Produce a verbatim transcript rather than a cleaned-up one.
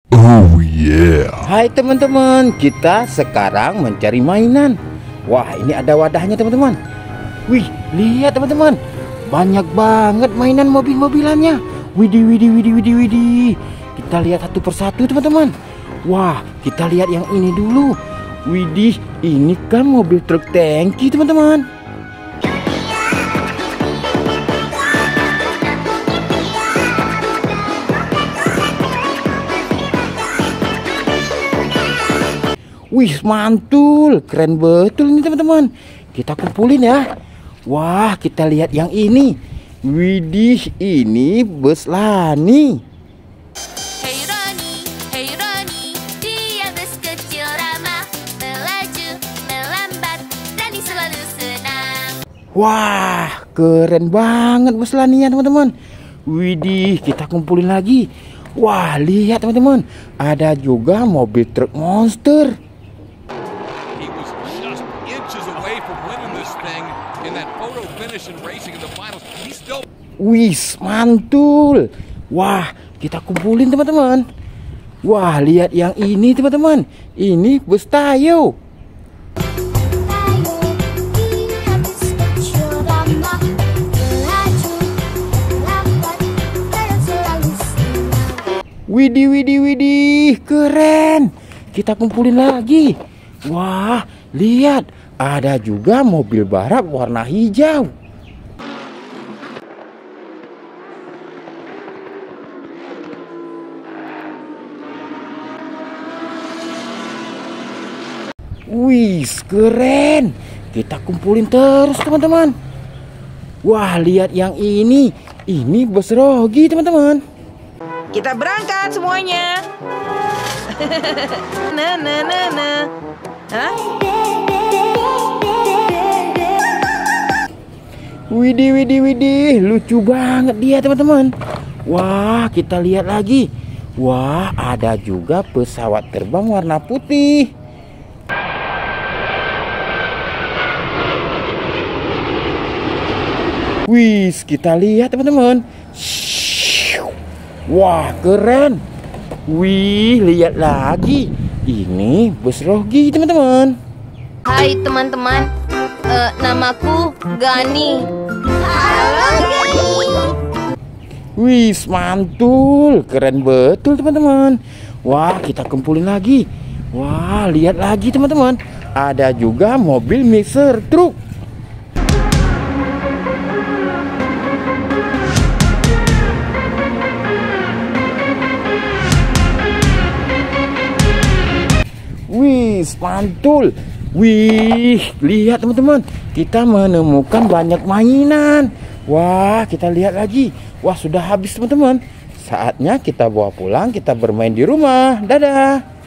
Oh yeah. Hai teman-teman, kita sekarang mencari mainan. Wah, ini ada wadahnya teman-teman. Wih, lihat teman-teman, banyak banget mainan mobil-mobilannya. Widih, widih, widih, widih, widih. Kita lihat satu persatu teman-teman. Wah, kita lihat yang ini dulu. Widih, ini kan mobil truk tangki teman-teman. Wih, mantul, keren betul ini teman-teman. Kita kumpulin ya. Wah, kita lihat yang ini. Widih, ini bus Lani. Hey Roni, hey Roni, dia bus kecil ramah, melaju, melambat, Rani selalu senang. Wah, keren banget bus Lani ya teman-teman. Widih, kita kumpulin lagi. Wah, lihat teman-teman, ada juga mobil truk monster. Wih, mantul. Wah, kita kumpulin teman-teman. Wah, lihat yang ini teman-teman. Ini bus Tayo. Widih, widih, widih, keren. Kita kumpulin lagi. Wah, lihat, ada juga mobil balap warna hijau. Wih, keren. Kita kumpulin terus teman-teman. Wah, lihat yang ini. Ini bus Rogi teman-teman. Kita berangkat semuanya. Nah, nah, nah, nah. Hah? Widih, widih, widih, lucu banget dia teman-teman. Wah, kita lihat lagi. Wah, ada juga pesawat terbang warna putih. Wih, kita lihat teman-teman. Wah, keren. Wih, lihat lagi. Ini bus Rogi teman-teman. Hai teman-teman, uh, namaku Gani. Halo Gani. Wih, mantul, keren betul teman-teman. Wah, kita kumpulin lagi. Wah, lihat lagi teman-teman. Ada juga mobil mixer truk. Wih, mantul. Wih, lihat teman-teman, kita menemukan banyak mainan. Wah, kita lihat lagi. Wah, sudah habis teman-teman. Saatnya kita bawa pulang, kita bermain di rumah. Dadah.